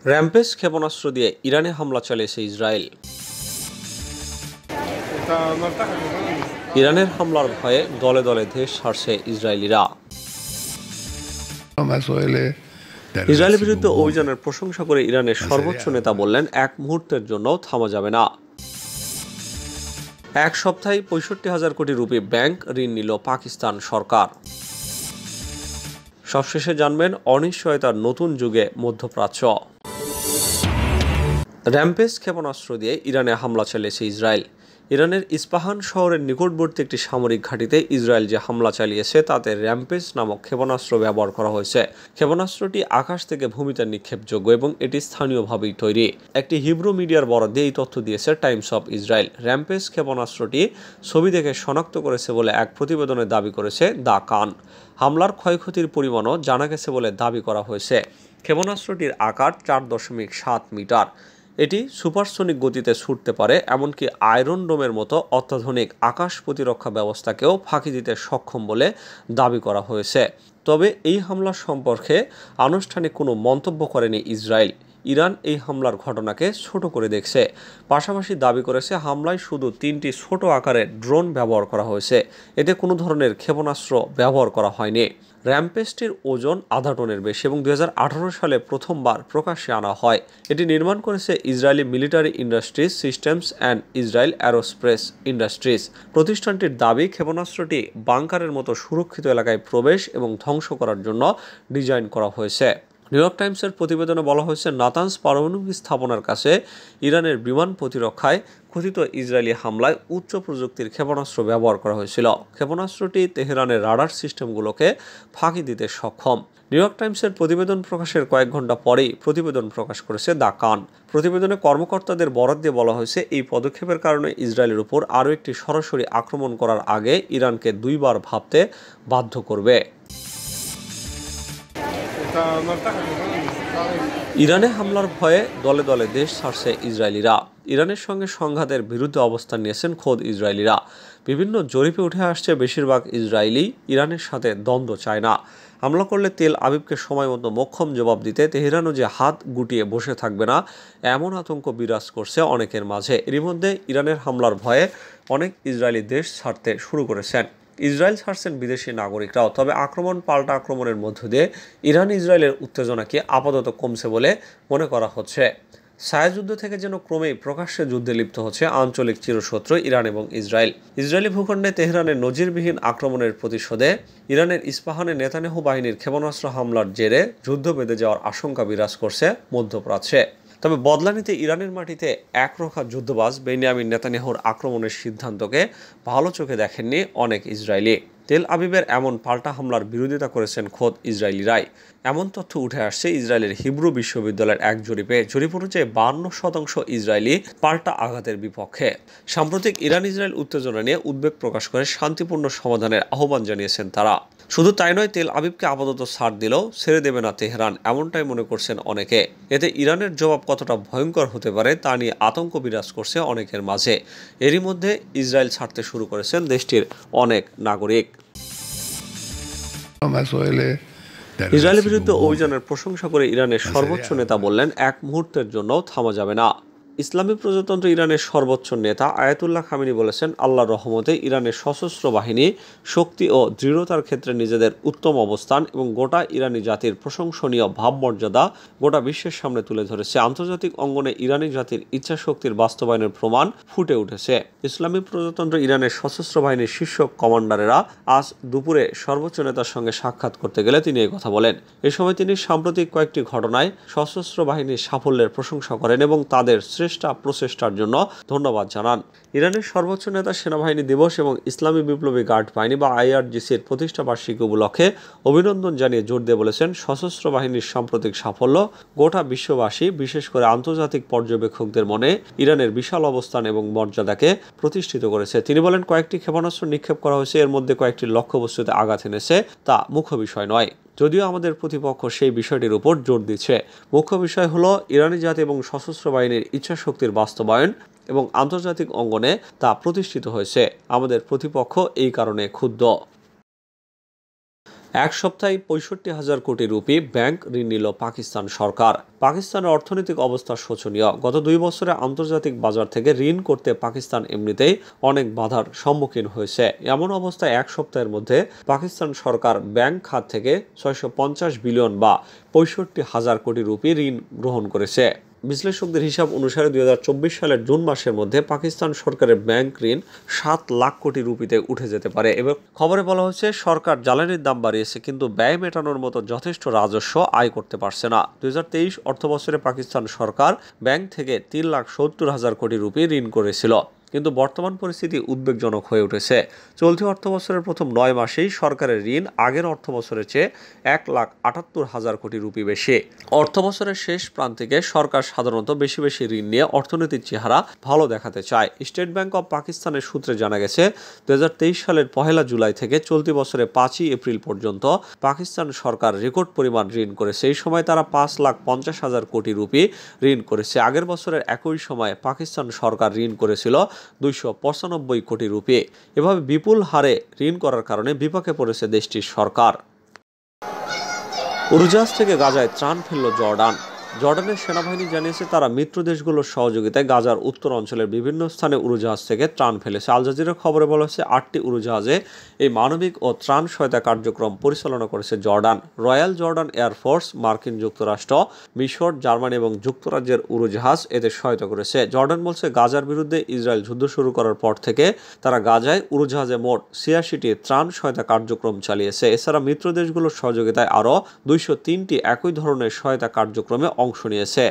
Rampage ক্ষেপণাস্ত্র দিয়ে ইরানে হামলা চালিয়েছে ইসরায়েল। ইরানের হামলার ভয়ে দলে দলে দেশ ছাড়ছে ইসরায়েলিরা। ইসরায়েলের বিরুদ্ধে অভিযানের প্রশংসা করে ইরানের সর্বোচ্চ নেতা বললেন, এক মুহূর্তের জন্য থামা যাবে না। এক সপ্তাহে ৬৫,০০০ কোটি রুপি ব্যাংক ঋণ নিল পাকিস্তান সরকার। সবশেষে জানবেন অনিশ্চয়তার নতুন যুগে মধ্যপ্রাচ্য। র্যাম্পেজ ক্ষেপণাস্ত্র দিয়ে ইরানে হামলা চালিয়েছে ইসরায়েল। ইরানের ইস্পাহান শহরের নিকটবর্তী একটি সামরিক ঘাঁটিতে ইসরায়েল যে হামলা চালিয়েছে তাতে র্যাম্পেজ নামক ক্ষেপণাস্ত্র ব্যবহার করা হয়েছে। ক্ষেপণাস্ত্রটি আকাশ থেকে ভূমিতে নিক্ষেপযোগ্য এবং এটি স্থানীয়ভাবেই তৈরি। একটি হিব্রু মিডিয়ার বরাদ্দে এই তথ্য দিয়েছে টাইমস অফ ইসরায়েল। র্যাম্পেজ ক্ষেপণাস্ত্রটি ছবি দেখে শনাক্ত করেছে বলে এক প্রতিবেদনে দাবি করেছে দ্য কান। হামলার ক্ষয়ক্ষতির পরিমাণও জানা গেছে বলে দাবি করা হয়েছে। ক্ষেপণাস্ত্রটির আকার 4.7 মিটার। এটি সুপারসনিক গতিতে ছুটতে পারে, এমনকি আয়রন ডোমের মতো অত্যাধুনিক আকাশ প্রতিরক্ষা ব্যবস্থাকেও ফাঁকি দিতে সক্ষম বলে দাবি করা হয়েছে। তবে এই হামলা সম্পর্কে আনুষ্ঠানিক কোনো মন্তব্য করেনি ইসরায়েল। ইরান এই হামলার ঘটনাকে ছোট করে দেখছে, পাশাপাশি দাবি করেছে হামলায় শুধু 3টি ছোট আকারের ড্রোন ব্যবহার করা হয়েছে, এতে কোনো ধরনের ক্ষেপণাস্ত্র ব্যবহার করা হয়নি। র্যাম্পেজটির ওজন আধা টনের বেশি এবং 2018 সালে প্রথমবার প্রকাশ্যে আনা হয়। এটি নির্মাণ করেছে Israeli military industries systems and Israel aerospace industries. প্রতিষ্ঠানটির দাবি, ক্ষেপণাস্ত্রটি বাংকারের মতো সুরক্ষিত এলাকায় প্রবেশ এবং ধ্বংস করার জন্য ডিজাইন করা হয়েছে। নিউ ইয়র্ক টাইমসের প্রতিবেদনে বলা হয়েছে, নাতানজ পারমাণবিক স্থাপনার কাছে ইরানের বিমান প্রতিরক্ষায় কথিত ইসরায়েলি হামলায় উচ্চ প্রযুক্তির ক্ষেপণাস্ত্র ব্যবহার করা হয়েছিল। ক্ষেপণাস্ত্রটি তেহরানের রাডার সিস্টেমগুলোকে ফাঁকি দিতে সক্ষম। নিউ ইয়র্ক টাইমসের প্রতিবেদন প্রকাশের কয়েক ঘন্টা পরেই প্রতিবেদন প্রকাশ করেছে দ্য কান। প্রতিবেদনে কর্মকর্তাদের বরাত দিয়ে বলা হয়েছে, এই পদক্ষেপের কারণে ইসরায়েলের উপর আরও একটি সরাসরি আক্রমণ করার আগে ইরানকে দুইবার ভাবতে বাধ্য করবে। ইরানে হামলার ভয়ে দলে দলে দেশ ছাড়ছে ইসরায়েলিরা। ইরানের সঙ্গে সংঘাতের বিরুদ্ধে অবস্থান নিয়েছেন খোদ ইসরায়েলিরা। বিভিন্ন জরিপে উঠে আসছে, বেশিরভাগ ইসরায়েলি ইরানের সাথে দ্বন্দ্ব চায় না। হামলা করলে তেল আবিবকে সময় মতো মোক্ষম জবাব দিতে তেহরানও যে হাত গুটিয়ে বসে থাকবে না, এমন আতঙ্ক বিরাজ করছে অনেকের মাঝে। এরই মধ্যে ইরানের হামলার ভয়ে অনেক ইসরায়েলি দেশ ছাড়তে শুরু করেছেন। ইসরায়েল ছাড়ছেন বিদেশি নাগরিকরাও। তবে আক্রমণ পাল্টা আক্রমণের মধ্য দিয়ে ইরান ইসরায়েলের উত্তেজনাকে আপাতত কমছে বলে মনে করা হচ্ছে। ছায়াযুদ্ধ থেকে যেন ক্রমেই প্রকাশ্যে যুদ্ধে লিপ্ত হচ্ছে আঞ্চলিক চিরশত্রু ইরান এবং ইসরায়েল। ইসরায়েলি ভূখণ্ডে তেহরানের নজিরবিহীন আক্রমণের প্রতিশোধে ইরানের ইস্পাহানে নেতানিয়াহু বাহিনীর ক্ষেপণাস্ত্র হামলার জেরে যুদ্ধ বেঁধে যাওয়ার আশঙ্কা বিরাজ করছে মধ্যপ্রাচ্যে। তবে বদলা নিতে ইরানের মাটিতে একরোখা যুদ্ধবাজ বেনিয়ামিন নেতানিয়াহুর আক্রমণের সিদ্ধান্তকে ভালো চোখে দেখেননি অনেক ইসরায়েলি। তেল আবিবের এমন পাল্টা হামলার বিরোধিতা করেছেন খোদ ইসরায়েলিরাই। এমন তথ্য উঠে আসছে ইসরায়েলের হিব্রু বিশ্ববিদ্যালয়ের এক জরিপে। জরিপ অনুযায়ী 52% ইসরায়েলি পাল্টা আঘাতের বিপক্ষে। সাম্প্রতিক ইরান ইসরায়েল উত্তেজনা নিয়ে উদ্বেগ প্রকাশ করে শান্তিপূর্ণ সমাধানের আহ্বান জানিয়েছেন তারা। শুধু তাই নয়, তেল আবিবকে আপাতত ছাড় দিলেও ছেড়ে দেবে না তেহরান, এমনটাই মনে করছেন অনেকে। এতে ইরানের জবাব কতটা ভয়ঙ্কর হতে পারে তা নিয়ে আতঙ্ক বিরাজ করছে অনেকের মাঝে। এরই মধ্যে ইসরায়েল ছাড়তে শুরু করেছেন দেশটির অনেক নাগরিক। ইসরায়েলের বিরুদ্ধে অভিযানের প্রশংসা করে ইরানের সর্বোচ্চ নেতা বললেন, এক মুহূর্তের জন্য থামা যাবে না। ইসলামী প্রজাতন্ত্র ইরানের সর্বোচ্চ নেতা আয়াতুল্লাহ খামেনি বলেছেন, আল্লাহর রহমতে ইরানের সশস্ত্র বাহিনী শক্তি ও দৃঢ়তার ক্ষেত্রে নিজেদের উত্তম অবস্থান এবং গোটা ইরানি জাতির প্রশংসনীয় ভাবমর্যাদা গোটা বিশ্বের সামনে তুলে ধরেছে। আন্তর্জাতিক অঙ্গনে ইরানি জাতির ইচ্ছাশক্তির বাস্তবায়নের প্রমাণ ফুটে উঠেছে। ইসলামী প্রজাতন্ত্র ইরানের সশস্ত্র বাহিনীর শীর্ষ কমান্ডারেরা আজ দুপুরে সর্বোচ্চ নেতার সঙ্গে সাক্ষাৎ করতে গেলে তিনি এই কথা বলেন। এ সময় তিনি সাম্প্রতিক কয়েকটি ঘটনায় সশস্ত্র বাহিনীর সাফল্যের প্রশংসা করেন এবং তাদের শ্রেষ্ঠ প্রচেষ্টার জন্য ধন্যবাদ জানান। ইরানের সর্বোচ্চ নেতা সেনাবাহিনী দিবস এবং ইসলামী বিপ্লবী গার্ড বাহিনী বা IRGC-র প্রতিষ্ঠা বার্ষিকী উপলক্ষে অভিনন্দন জানিয়ে জোর দিয়ে বলেছেন, সশস্ত্র বাহিনীর সাম্প্রতিক সাফল্য গোটা বিশ্ববাসী, বিশেষ করে আন্তর্জাতিক পর্যবেক্ষকদের মনে ইরানের বিশাল অবস্থান এবং মর্যাদাকে প্রতিষ্ঠিত করেছে। তিনি বলেন, কয়েকটি ক্ষেপণাস্ত্র নিক্ষেপ করা হয়েছে, এর মধ্যে কয়েকটি লক্ষ্যবস্তুতে আঘাত এনেছে, তা মুখ্য বিষয় নয়। যদিও আমাদের প্রতিপক্ষ সেই বিষয়টির উপর জোর দিচ্ছে। মুখ্য বিষয় হলো ইরানি জাতি এবং সশস্ত্র বাহিনীর ইচ্ছাশক্তির বাস্তবায়ন এবং আন্তর্জাতিক অঙ্গনে তা প্রতিষ্ঠিত হয়েছে। আমাদের প্রতিপক্ষ এই কারণে ক্ষুব্ধ। এক সপ্তাহে ৬৫,০০০ কোটি রুপি ব্যাংক ঋণ নিল পাকিস্তান সরকার। পাকিস্তানের অর্থনৈতিক অবস্থা শোচনীয়। গত ২ বছরে আন্তর্জাতিক বাজার থেকে ঋণ করতে পাকিস্তান এমনিতেই অনেক বাধার সম্মুখীন হয়েছে। এমন অবস্থায় এক সপ্তাহের মধ্যে পাকিস্তান সরকার ব্যাংক খাত থেকে ৬৫০ বিলিয়ন বা ৬৫,০০০ কোটি রুপি ঋণ গ্রহণ করেছে। বিশ্লেষকদের হিসাব অনুসারে ২০২৪ সালের জুন মাসের মধ্যে পাকিস্তান সরকারের ব্যাংক ঋণ ৭ লাখ কোটি রুপিতে উঠে যেতে পারে। এবং খবরে বলা হচ্ছে সরকার জ্বালানির দাম বাড়িয়েছে কিন্তু ব্যয় মেটানোর মতো যথেষ্ট রাজস্ব আয় করতে পারছে না। ২০২৩ অর্থবছরে পাকিস্তান সরকার ব্যাংক থেকে ৩,৭০,০০০ কোটি রুপি ঋণ করেছিল। কিন্তু বর্তমান পরিস্থিতি উদ্বেগজনক হয়ে উঠেছে। চলতি অর্থবছরের প্রথম ৯ মাসেই সরকারের ঋণ আগের অর্থবছরের চেয়ে ১,৭৮,০০০ কোটি রুপি বেশি। অর্থবছরের শেষ প্রান্তিকে সরকার সাধারণত বেশি বেশি ঋণ নিয়ে অর্থনীতির চেহারা ভালো দেখাতে চায়। স্টেট ব্যাংক অব পাকিস্তানের সূত্রে জানা গেছে ২০২৩ সালের ১ জুলাই থেকে চলতি বছরের ৫ এপ্রিল পর্যন্ত পাকিস্তান সরকার রেকর্ড পরিমাণ ঋণ করেছে। এই সময় তারা ৫,৫০,০০০ কোটি রুপি ঋণ করেছে। আগের বছরের একই সময়ে পাকিস্তান সরকার ঋণ করেছিল ২৯৫ কোটি রুপি। এভাবে বিপুল হারে ঋণ করার কারণে বিপাকে পড়েছে দেশটির সরকার। উড়োজাহাজ থেকে গাজায় ত্রাণ ফেলল জর্ডান। জর্ডানের সেনাবাহিনী জানিয়েছে তারা মিত্র দেশগুলোর সহযোগিতায় গাজার উত্তর অঞ্চলের বিভিন্ন স্থানে উড়োজাহাজ থেকে ত্রাণ ফেলেছে। আল জাজিরার খবরে বলা হয়েছে ৮টি উড়োজাহাজে এই মানবিক ও ত্রাণ সহায়তা কার্যক্রম পরিচালনা করেছে জর্ডান। রয়্যাল জর্ডান এয়ারফোর্স, মার্কিন যুক্তরাষ্ট্র, মিশর, জার্মানি এবং যুক্তরাজ্যের উড়োজাহাজ এতে সহায়তা করেছে। জর্ডান বলছে গাজার বিরুদ্ধে ইসরায়েল যুদ্ধ শুরু করার পর থেকে তারা গাজায় উড়োজাহাজে মোট ৮৬টি ত্রাণ সহায়তা কার্যক্রম চালিয়েছে। এছাড়া মিত্র দেশগুলোর সহযোগিতায় আরও ২০৩টি একই ধরনের সহায়তা কার্যক্রমে অংশ নিয়েছে।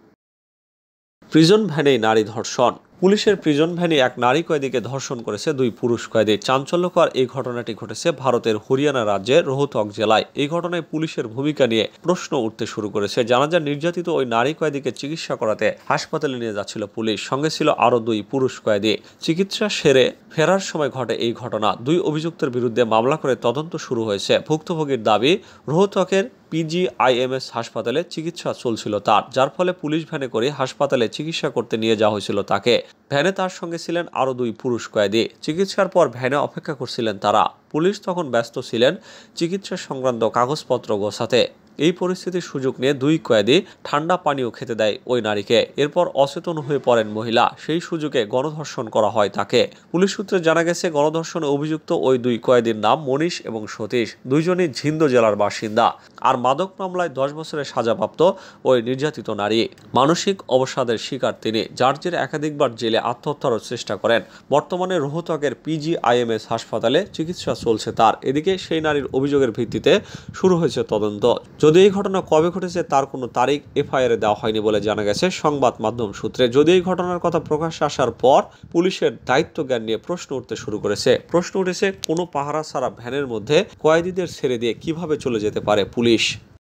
প্রিজন ভ্যানে নারী ধর্ষণ। পুলিশের প্রিজন ভ্যানে এক নারী কয়েদিকে ধর্ষণ করেছে ২ পুরুষ কয়েদি। চাঞ্চল্যকর এই ঘটনাটি ঘটেছে ভারতের হরিয়ানা রাজ্যের রোহতক জেলায়। এই ঘটনায় পুলিশের ভূমিকা নিয়ে প্রশ্ন উঠতে শুরু করেছে। জানা যায় নির্যাতিত ওই নারী কয়েদিকে চিকিৎসা করাতে হাসপাতালে নিয়ে যাচ্ছিল পুলিশ। সঙ্গে ছিল আরও ২ পুরুষ কয়েদি। চিকিৎসা সেরে ফেরার সময় ঘটে এই ঘটনা। ২ অভিযুক্তের বিরুদ্ধে মামলা করে তদন্ত শুরু হয়েছে। ভুক্তভোগীর দাবি রোহতকের PGIMS হাসপাতালে চিকিৎসা চলছিল তার, যার ফলে পুলিশ ভ্যানে করে হাসপাতালে চিকিৎসা করতে নিয়ে যাওয়া হয়েছিল তাকে। ভ্যানে তার সঙ্গে ছিলেন আরও ২ পুরুষ কয়েদি। চিকিৎসার পর ভ্যানে অপেক্ষা করছিলেন তারা। পুলিশ তখন ব্যস্ত ছিলেন চিকিৎসা সংক্রান্ত কাগজপত্র গোছাতে। এই পরিস্থিতির সুযোগ নিয়ে ২ কয়েদি ঠান্ডা পানীয় খেতে দেয় ওই নারীকে। এরপর অচেতন হয়ে পড়েন মহিলা। সেই সুযোগে গণধর্ষণ করা হয় তাকে। পুলিশ সূত্রে জানা গেছে গণধর্ষণে অভিযুক্ত ওই ২ কয়েদির নাম মনীষ এবং সতীশ। দুইজনই ঝিন্দ জেলার বাসিন্দা। আর মাদক মামলায় ১০ বছরের সাজাপ্রাপ্ত ওই নির্যাতিত নারী। মানসিক অবসাদের শিকার তিনি, যার জেরে একাধিকবার জেলে আত্মহত্যার চেষ্টা করেন। বর্তমানে রোহতকের PGIMS হাসপাতালে চিকিৎসা চলছে তার। এদিকে সেই নারীর অভিযোগের ভিত্তিতে শুরু হয়েছে তদন্ত। যদি এই ঘটনা কবে ঘটেছে তার কোনো তারিখ FIR-এ দেওয়া হয়নি বলে জানা গেছে সংবাদ মাধ্যম সূত্রে। যদি এই ঘটনার কথা প্রকাশ্যে আসার পর পুলিশের দায়িত্ব জ্ঞান নিয়ে প্রশ্ন উঠতে শুরু করেছে। প্রশ্ন উঠেছে কোনো পাহারা ছাড়া ভ্যানের মধ্যে কয়েদিদের ছেড়ে দিয়ে কিভাবে চলে যেতে পারে পুলিশ।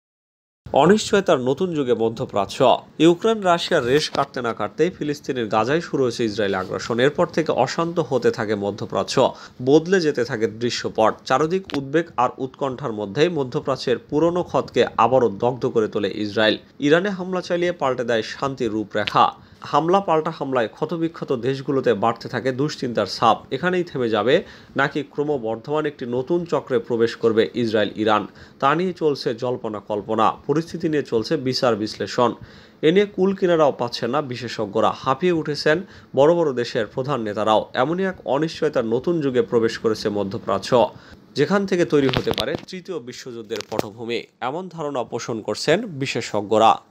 অনিশ্চয়তার নতুন যুগে মধ্যপ্রাচ্য। ইউক্রেন রাশিয়ার রেশ কাটতে না কাটতেই ফিলিস্তিনের গাজায় শুরু হয়েছে ইসরায়েল আগ্রাসন। এরপর থেকে অশান্ত হতে থাকে মধ্যপ্রাচ্য, বদলে যেতে থাকে দৃশ্যপট। চারদিক উদ্বেগ আর উৎকণ্ঠার মধ্যেই মধ্যপ্রাচ্যের পুরনো ক্ষতকে আবারও দগ্ধ করে তোলে ইসরায়েল। ইরানে হামলা চালিয়ে পাল্টে দেয় শান্তির রূপরেখা। হামলা পাল্টা হামলায় ক্ষতবিক্ষত দেশগুলোতে বাড়তে থাকে দুশ্চিন্তার ছাপ। এখানেই থেমে যাবে নাকি ক্রমবর্ধমান একটি নতুন চক্রে প্রবেশ করবে ইসরায়েল ইরান, তা নিয়ে চলছে জল্পনা কল্পনা। পরিস্থিতি নিয়ে চলছে বিচার বিশ্লেষণ। এ নিয়ে কুল কিনারাও পাচ্ছেন না বিশেষজ্ঞরা। হাঁপিয়ে উঠেছেন বড় বড় দেশের প্রধান নেতারাও। এমনই এক অনিশ্চয়তার নতুন যুগে প্রবেশ করেছে মধ্যপ্রাচ্য, যেখান থেকে তৈরি হতে পারে তৃতীয় বিশ্বযুদ্ধের পটভূমি। এমন ধারণা পোষণ করছেন বিশেষজ্ঞরা।